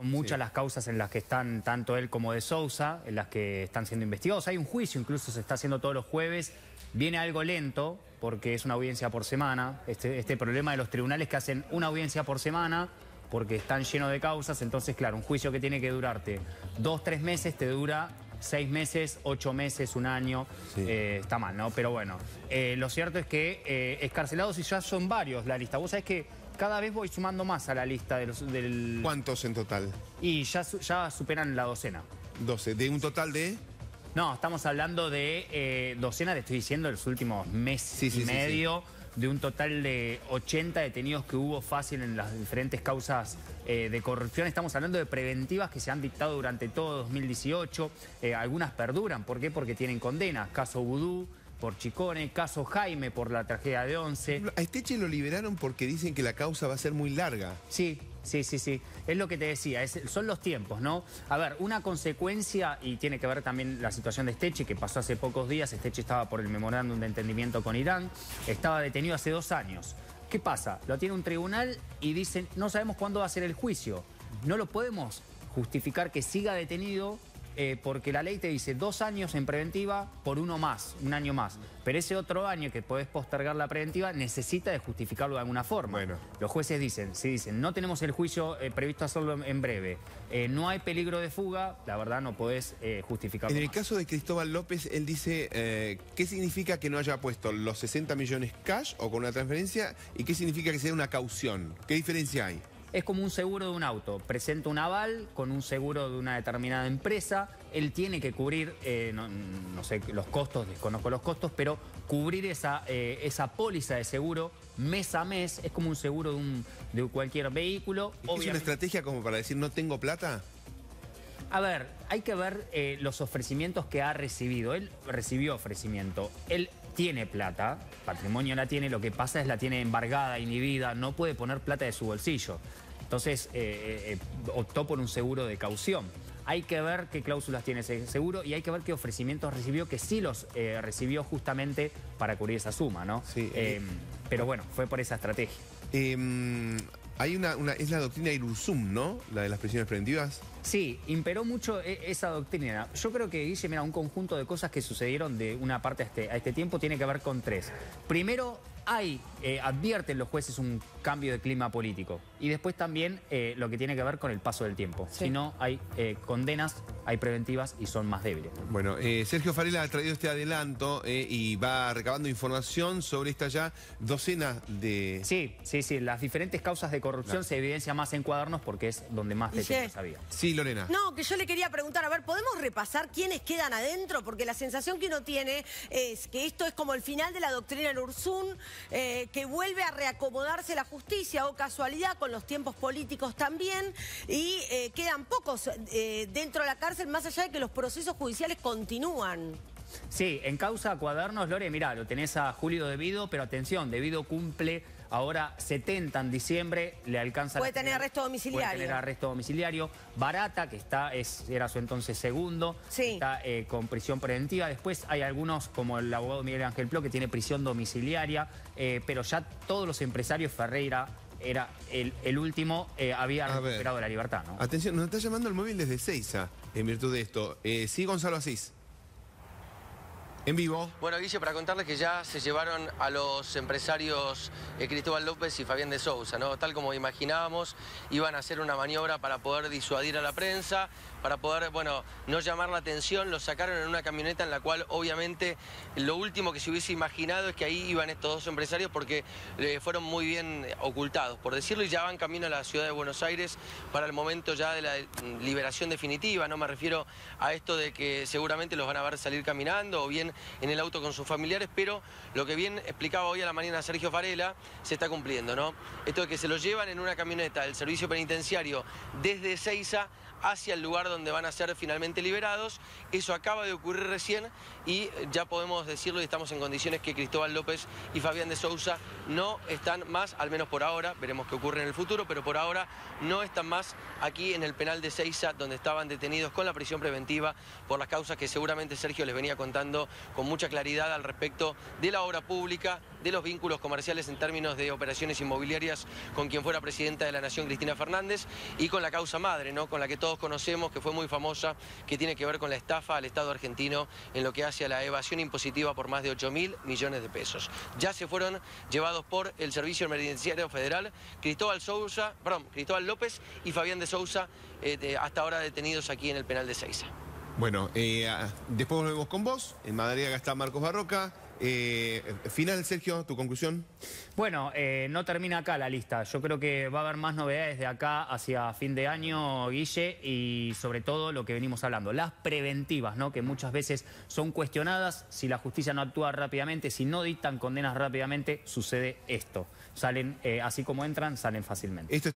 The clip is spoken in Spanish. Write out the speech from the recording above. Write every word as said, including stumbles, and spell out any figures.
muchas Sí. las causas en las que están tanto él como de Sousa, en las que están siendo investigados. Hay un juicio, incluso se está haciendo todos los jueves. Viene algo lento, porque es una audiencia por semana. Este, este problema de los tribunales que hacen una audiencia por semana, porque están llenos de causas. Entonces, claro, un juicio que tiene que durarte dos, tres meses, te dura seis meses, ocho meses, un año. Sí. Eh, está mal, ¿no? Pero bueno, eh, lo cierto es que eh, excarcelados, y ya son varios la lista. Vos sabés que cada vez voy sumando más a la lista de los, del... ¿Cuántos en total? Y ya, su- ya superan la docena. doce. ¿De un total de...? No, estamos hablando de eh, docena, te estoy diciendo, los últimos meses Sí, sí, y sí, medio, de un total de ochenta detenidos que hubo fácil en las diferentes causas eh, de corrupción. Estamos hablando de preventivas que se han dictado durante todo dos mil dieciocho. Eh, algunas perduran. ¿Por qué? Porque tienen condenas. Caso Vudú por Chicone, caso Jaime por la tragedia de Once. A Esteche lo liberaron porque dicen que la causa va a ser muy larga. Sí, sí, sí, sí. Es lo que te decía, es- son los tiempos, ¿no? A ver, una consecuencia, y tiene que ver también la situación de Esteche, que pasó hace pocos días. Esteche estaba por el memorándum de entendimiento con Irán, estaba detenido hace dos años. ¿Qué pasa? Lo tiene un tribunal y dicen, no sabemos cuándo va a ser el juicio. No lo podemos justificar que siga detenido eh, porque la ley te dice dos años en preventiva por uno más, un año más. Pero ese otro año que podés postergar la preventiva necesita de justificarlo de alguna forma. Bueno. Los jueces dicen, si dicen, no tenemos el juicio eh, previsto hacerlo en, en breve, eh, no hay peligro de fuga, la verdad no podés eh, justificarlo En el más. caso de Cristóbal López, él dice, eh, ¿qué significa que no haya puesto los sesenta millones cash o con una transferencia? ¿Y qué significa que sea una caución? ¿Qué diferencia hay? Es como un seguro de un auto. Presenta un aval con un seguro de una determinada empresa. Él tiene que cubrir, eh, no, no sé los costos, desconozco los costos, pero cubrir esa, eh, esa póliza de seguro mes a mes. Es como un seguro de, un, de cualquier vehículo. ¿Es una Obviamente- estrategia como para decir no tengo plata? A ver, hay que ver eh, los ofrecimientos que ha recibido. Él recibió ofrecimiento. Él tiene plata, patrimonio la tiene, lo que pasa es la tiene embargada, inhibida, no puede poner plata de su bolsillo. Entonces eh, eh, optó por un seguro de caución. Hay que ver qué cláusulas tiene ese seguro y hay que ver qué ofrecimientos recibió, que sí los eh, recibió justamente para cubrir esa suma, ¿no? Sí, Eh, eh. pero bueno, fue por esa estrategia. Eh, hay una, una, es la doctrina Irursum, ¿no? La de las prisiones preventivas. Sí, imperó mucho e- esa doctrina. Yo creo que, Guille, mira, un conjunto de cosas que sucedieron de una parte a este, a este tiempo tiene que ver con tres. Primero, hay, eh, advierten los jueces un cambio de clima político. Y después también eh, lo que tiene que ver con el paso del tiempo. Sí. Si no, hay eh, condenas, hay preventivas y son más débiles. Bueno, eh, Sergio Farela ha traído este adelanto eh, y va recabando información sobre esta ya docena de... Sí, sí, sí. Las diferentes causas de corrupción se evidencian más en Cuadernos porque es donde más Guille. detenidos había. Sí, Lorena. No, que yo le quería preguntar, a ver, ¿podemos repasar quiénes quedan adentro? Porque la sensación que uno tiene es que esto es como el final de la doctrina Irursum, eh, que vuelve a reacomodarse la justicia, o casualidad, con los tiempos políticos también, y eh, quedan pocos eh, dentro de la cárcel, más allá de que los procesos judiciales continúan. Sí, en causa Cuadernos, Lore, mirá, lo tenés a Julio Devido, pero atención, Devido cumple ahora setenta en diciembre, le alcanza... Puede la- tener arresto domiciliario. Puede tener arresto domiciliario. Barata, que está, es, era su entonces segundo, Sí. está eh, con prisión preventiva. Después hay algunos, como el abogado Miguel Ángel Plo, que tiene prisión domiciliaria, eh, pero ya todos los empresarios, Ferreira era el, el último, eh, había A ver. recuperado la libertad, ¿no? Atención, nos está llamando el móvil desde Seiza, en virtud de esto. Eh, sí, Gonzalo Asís. En vivo. Bueno, Guille, para contarles que ya se llevaron a los empresarios eh, Cristóbal López y Fabián de Sousa, ¿no? Tal como imaginábamos, iban a hacer una maniobra para poder disuadir a la prensa, para poder, bueno, no llamar la atención. Los sacaron en una camioneta en la cual, obviamente, lo último que se hubiese imaginado es que ahí iban estos dos empresarios porque eh, fueron muy bien ocultados, por decirlo, y ya van camino a la ciudad de Buenos Aires para el momento ya de la liberación definitiva. No me refiero a esto de que seguramente los van a ver salir caminando o bien en el auto con sus familiares, pero lo que bien explicaba hoy a la mañana Sergio Farela se está cumpliendo, ¿no? Esto de que se los llevan en una camioneta del servicio penitenciario desde Ezeiza hacia el lugar donde van a ser finalmente liberados. Eso acaba de ocurrir recién y ya podemos decirlo y estamos en condiciones que Cristóbal López y Fabián de Sousa no están más, al menos por ahora, veremos qué ocurre en el futuro, pero por ahora no están más aquí en el penal de Ezeiza, donde estaban detenidos con la prisión preventiva por las causas que seguramente Sergio les venía contando con mucha claridad al respecto de la obra pública, de los vínculos comerciales en términos de operaciones inmobiliarias con quien fuera presidenta de la Nación, Cristina Fernández, y con la causa madre, ¿no? Con la que todos conocemos, que fue muy famosa, que tiene que ver con la estafa al Estado argentino en lo que hace a la evasión impositiva por más de ocho mil millones de pesos. Ya se fueron llevados por el Servicio Penitenciario Federal Cristóbal Sousa, perdón, Cristóbal López y Fabián de Sousa, eh, de, hasta ahora detenidos aquí en el penal de Ezeiza. Bueno, eh, después volvemos con vos. En Madariaga está Marcos Barroca. Eh, final, Sergio, tu conclusión. Bueno, eh, no termina acá la lista. Yo creo que va a haber más novedades de acá hacia fin de año, Guille, y sobre todo lo que venimos hablando, las preventivas, ¿no? Que muchas veces son cuestionadas. Si la justicia no actúa rápidamente, si no dictan condenas rápidamente, sucede esto. Salen, eh, así como entran, salen fácilmente. Esto